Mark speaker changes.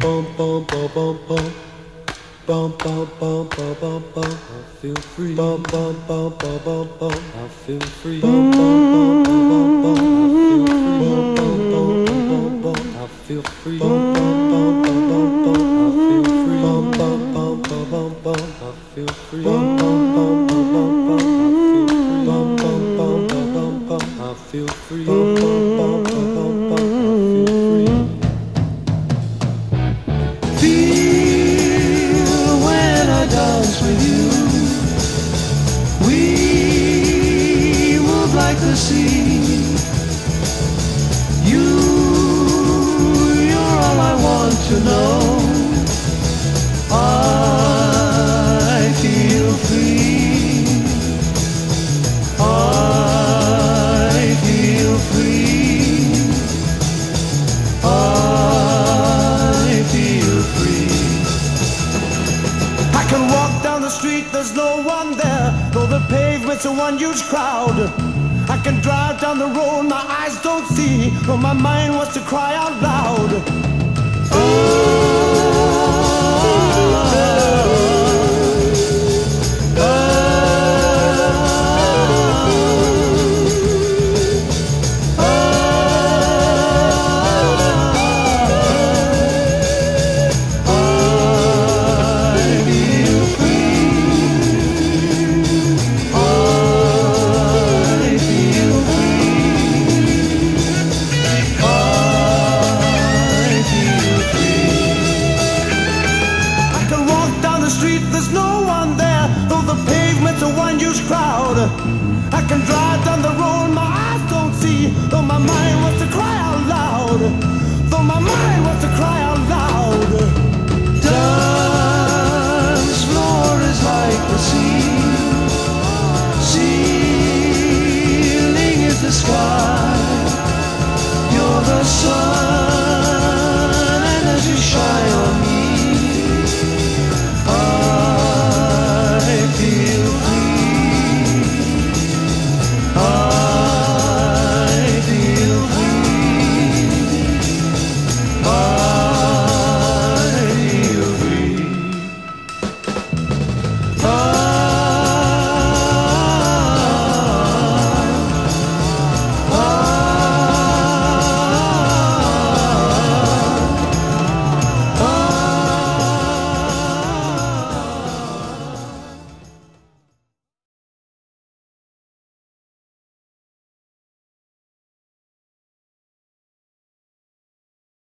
Speaker 1: Bum bum bum bum bum bum. I feel free. Bum bum bum bum bum bum. I feel free. Bum bum bum bum bum bum. I feel free. Bum bum bum bum bum. I feel free. Bum bum bum bum bum bum. I feel free. Bum bum bum bum bum bum. I feel free. Bum bum bum bum bum bum. I feel free. Bum bum bum bum bum. I feel when I dance with you, we move like the sea. You're all I want to know. I feel free. I feel free. I feel free. I can walk down the street, there's no one there, though the pavement's a one huge crowd. I can drive down the road, my eyes don't see, but my mind wants to cry out loud. Oh,